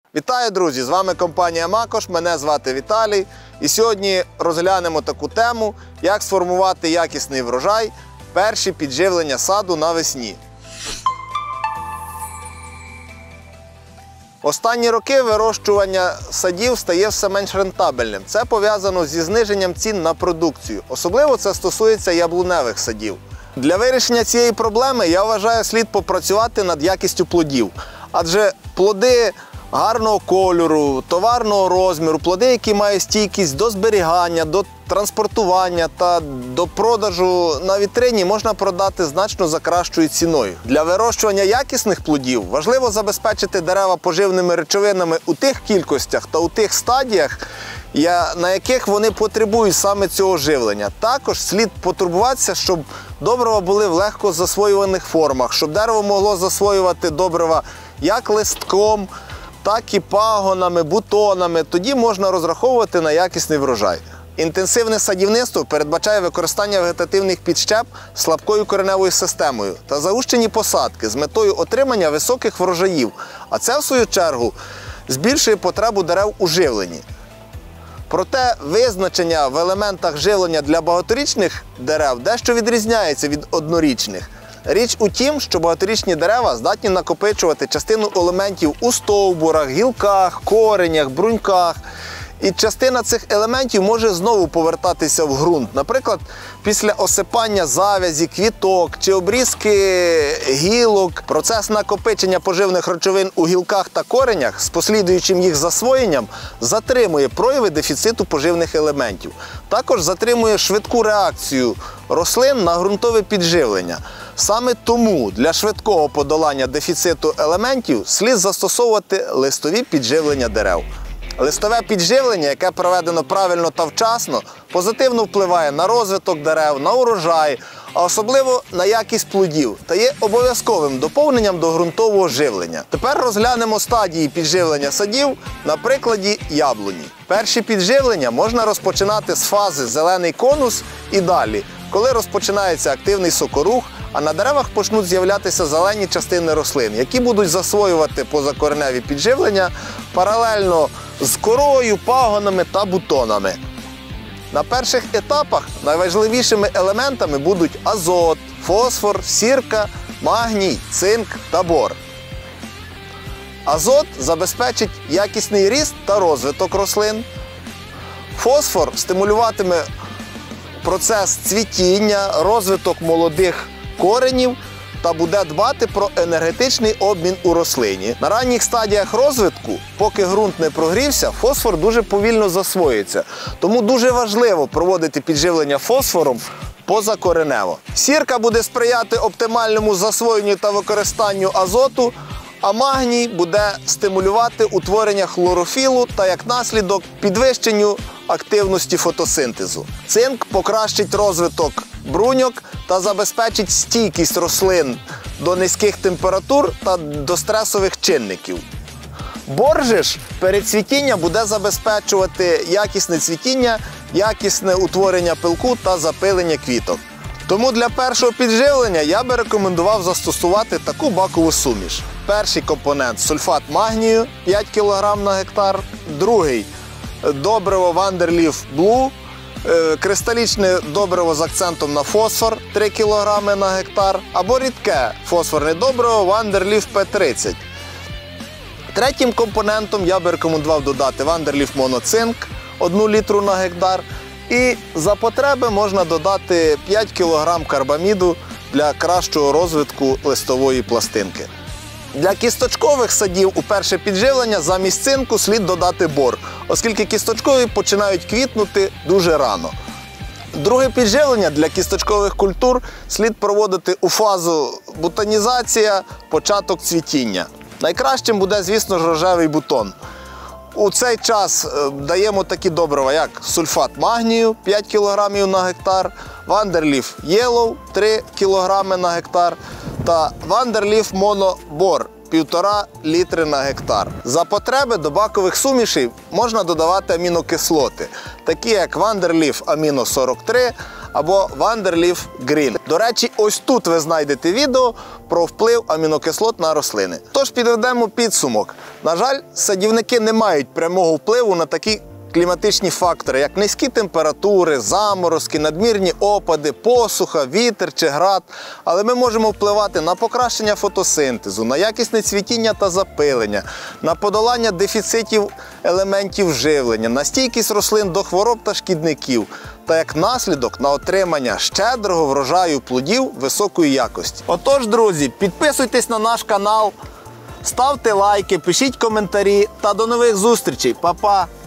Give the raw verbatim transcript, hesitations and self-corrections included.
Вітаю, друзі! З вами компанія Макош, мене звати Віталій. І сьогодні розглянемо таку тему, як сформувати якісний врожай, перші підживлення саду навесні. Останні роки вирощування садів стає все менш рентабельним. Це пов'язано зі зниженням цін на продукцію. Особливо це стосується яблуневих садів. Для вирішення цієї проблеми, я вважаю, слід попрацювати над якістю плодів. Адже плоди гарного кольору, товарного розміру, плоди, які мають стійкість до зберігання, до транспортування та до продажу на вітрині, можна продати значно за кращою ціною. Для вирощування якісних плодів важливо забезпечити дерева поживними речовинами у тих кількостях та у тих стадіях, на яких вони потребують саме цього живлення. Також слід потурбуватися, щоб добрива були в легко засвоюваних формах, щоб дерево могло засвоювати добрива як листком, так і пагонами, бутонами. Тоді можна розраховувати на якісний врожай. Інтенсивне садівництво передбачає використання вегетативних підщеп з слабкою кореневою системою та заущені посадки з метою отримання високих врожаїв, а це, в свою чергу, збільшує потребу дерев у живленні. Проте визначення в елементах живлення для багаторічних дерев дещо відрізняється від однорічних. Річ у тім, що багаторічні дерева здатні накопичувати частину елементів у стовбурах, гілках, коренях, бруньках. І частина цих елементів може знову повертатися в ґрунт. Наприклад, після осипання завязі, квіток чи обрізки гілок, процес накопичення поживних речовин у гілках та коренях з послідуючим їх засвоєнням затримує прояви дефіциту поживних елементів. Також затримує швидку реакцію рослин на ґрунтове підживлення. Саме тому для швидкого подолання дефіциту елементів слід застосовувати листові підживлення дерев. Листове підживлення, яке проведено правильно та вчасно, позитивно впливає на розвиток дерев, на урожай, а особливо на якість плодів та є обов'язковим доповненням до ґрунтового живлення. Тепер розглянемо стадії підживлення садів на прикладі яблуні. Перші підживлення можна розпочинати з фази зелений конус і далі, коли розпочинається активний сокорух, а на деревах почнуть з'являтися зелені частини рослин, які будуть засвоювати позакореневі підживлення паралельно з корою, пагонами та бутонами. На перших етапах найважливішими елементами будуть азот, фосфор, сірка, магній, цинк та бор. Азот забезпечить якісний ріст та розвиток рослин. Фосфор стимулюватиме процес цвітіння, розвиток молодих коренів та буде дбати про енергетичний обмін у рослині. На ранніх стадіях розвитку, поки ґрунт не прогрівся, фосфор дуже повільно засвоюється. Тому дуже важливо проводити підживлення фосфором позакоренево. Сірка буде сприяти оптимальному засвоєнню та використанню азоту, а магній буде стимулювати утворення хлорофілу та, як наслідок, підвищенню активності фотосинтезу. Цинк покращить розвиток бруньок та забезпечить стійкість рослин до низьких температур та до стресових чинників. Бор же ж перед цвітінням буде забезпечувати якісне цвітіння, якісне утворення пилку та запилення квіток. Тому для першого підживлення я би рекомендував застосувати таку бакову суміш. Перший компонент – сульфат магнію п'ять кілограмів на гектар, другий – добриво Wonderleaf Blue, кристалічне добриво з акцентом на фосфор три кілограми на гектар, або рідке фосфорне добриво Wonderleaf пі тридцять. Третім компонентом я би рекомендував додати Wonderleaf Monozinc одну літру на гектар. І за потреби можна додати п'ять кілограмів карбаміду для кращого розвитку листової пластинки. Для кісточкових садів у перше підживлення замість цинку слід додати бор, оскільки кісточкові починають квітнути дуже рано. Друге підживлення для кісточкових культур слід проводити у фазу бутонізація, початок цвітіння. Найкращим буде, звісно ж, рожевий бутон. У цей час даємо такі добрива, як сульфат магнію п'ять кілограмів на гектар, Wonderleaf Yellow три кілограми на гектар та Wonderleaf Mono Bor півтора літри на гектар. За потреби до бакових сумішей можна додавати амінокислоти, такі як Wonderleaf Amino сорок три або Wonderleaf Green. До речі, ось тут ви знайдете відео про вплив амінокислот на рослини. Тож підведемо підсумок. На жаль, садівники не мають прямого впливу на такі кліматичні фактори, як низькі температури, заморозки, надмірні опади, посуха, вітер чи град. Але ми можемо впливати на покращення фотосинтезу, на якісне цвітіння та запилення, на подолання дефіцитів елементів живлення, на стійкість рослин до хвороб та шкідників, та як наслідок на отримання щедрого врожаю плодів високої якості. Отож, друзі, підписуйтесь на наш канал, ставте лайки, пишіть коментарі та до нових зустрічей. Па-па!